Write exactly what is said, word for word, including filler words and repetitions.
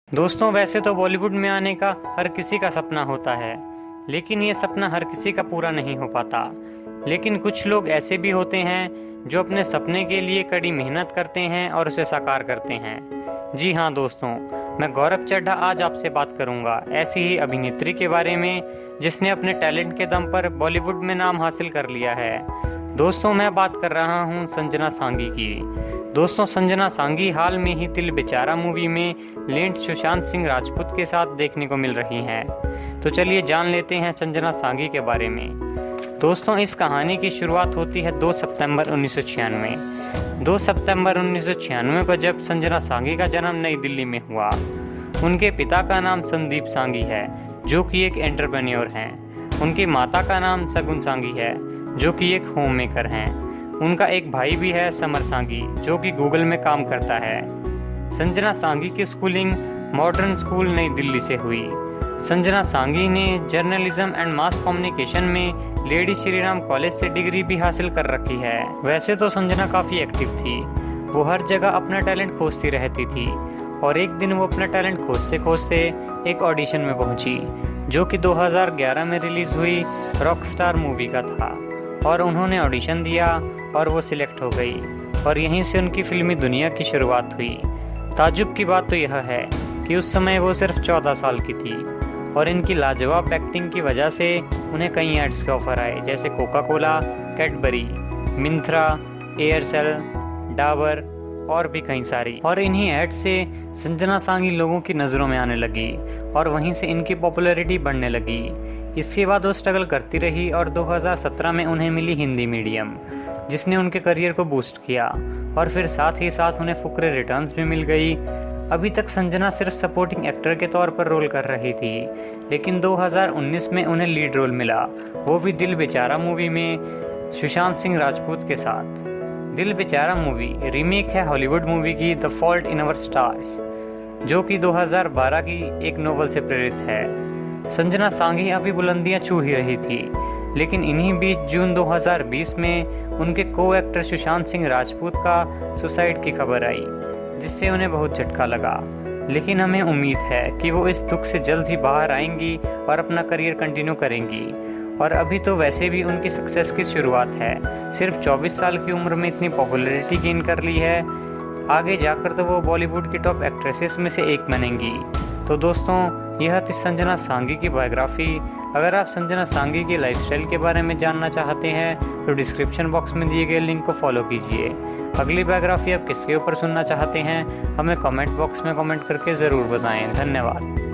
दोस्तों, वैसे तो बॉलीवुड में आने का हर किसी का सपना होता है, लेकिन ये सपना हर किसी का पूरा नहीं हो पाता। लेकिन कुछ लोग ऐसे भी होते हैं जो अपने सपने के लिए कड़ी मेहनत करते हैं और उसे साकार करते हैं। जी हाँ दोस्तों, मैं गौरव चड्ढा आज आपसे बात करूंगा ऐसी ही अभिनेत्री के बारे में जिसने अपने टैलेंट के दम पर बॉलीवुड में नाम हासिल कर लिया है। दोस्तों, मैं बात कर रहा हूँ संजना सांगी की। दोस्तों, संजना सांगी हाल में ही दिल बेचारा मूवी में लीड सुशांत सिंह राजपूत के साथ देखने को मिल रही हैं। तो चलिए जान लेते हैं संजना सांगी के बारे में। दोस्तों, इस कहानी की शुरुआत होती है दो सितंबर उन्नीस सौ छियानवे दो सितंबर उन्नीस सौ छियानवे को, जब संजना सांगी का जन्म नई दिल्ली में हुआ। उनके पिता का नाम संदीप सांगी है, जो कि एक एंटरप्रेन्योर हैं। उनकी माता का नाम सगुन सांगी है, जो कि एक होम मेकर हैं। उनका एक भाई भी है, समर सांगी, जो कि गूगल में काम करता है। संजना सांगी की स्कूलिंग मॉडर्न स्कूल नई दिल्ली से हुई। संजना सांगी ने जर्नलिज्म एंड मास कम्युनिकेशन में लेडी श्रीराम कॉलेज से डिग्री भी हासिल कर रखी है। वैसे तो संजना काफ़ी एक्टिव थी, वो हर जगह अपना टैलेंट खोजती रहती थी और एक दिन वो अपना टैलेंट खोजते खोजते एक ऑडिशन में पहुंची, जो कि दो हज़ार ग्यारह में रिलीज हुई रॉकस्टार मूवी का था। और उन्होंने ऑडिशन दिया और वो सिलेक्ट हो गई और यहीं से उनकी फिल्मी दुनिया की शुरुआत हुई। ताज्जुब की बात तो यह है कि उस समय वो सिर्फ चौदह साल की थी और इनकी लाजवाब एक्टिंग की वजह से उन्हें कई एड्स के ऑफर आए, जैसे Coca Cola, Cadbury, Myntra, Aircel, Dabur और भी कई सारी। और इन्हीं एड से संजना सांगी लोगों की नज़रों में आने लगी और वहीं से इनकी पॉपुलैरिटी बढ़ने लगी। इसके बाद वो स्ट्रगल करती रही और दो हज़ार सत्रह में उन्हें मिली हिंदी मीडियम, जिसने उनके करियर को बूस्ट किया और फिर साथ ही साथ उन्हें फुकरे रिटर्न्स भी मिल गई। अभी तक संजना सिर्फ सपोर्टिंग एक्टर के तौर पर रोल कर रही थी, लेकिन दो हज़ार उन्नीस में उन्हें लीड रोल मिला, वो भी दिल बेचारा मूवी में सुशांत सिंह राजपूत के साथ। दिल बेचारा मूवी रीमेक है हॉलीवुड मूवी की The Fault in Our Stars, जो कि दो हज़ार बारह की एक नोवेल से प्रेरित है। संजना सांगी अभी बुलंदियां छू ही रही थी, लेकिन इन्हीं बीच जून दो हज़ार बीस में उनके को एक्टर सुशांत सिंह राजपूत का सुसाइड की खबर आई, जिससे उन्हें बहुत झटका लगा। लेकिन हमें उम्मीद है कि वो इस दुख से जल्द ही बाहर आएंगी और अपना करियर कंटिन्यू करेंगी। और अभी तो वैसे भी उनकी सक्सेस की शुरुआत है, सिर्फ चौबीस साल की उम्र में इतनी पॉपुलैरिटी गेन कर ली है। आगे जाकर तो वो बॉलीवुड की टॉप एक्ट्रेसेस में से एक बनेंगी। तो दोस्तों, यह थी संजना सांगी की बायोग्राफी। अगर आप संजना सांगी की लाइफस्टाइल के बारे में जानना चाहते हैं तो डिस्क्रिप्शन बॉक्स में दिए गए लिंक को फॉलो कीजिए। अगली बायोग्राफी आप किसके ऊपर सुनना चाहते हैं हमें कमेंट बॉक्स में कमेंट करके ज़रूर बताएं। धन्यवाद।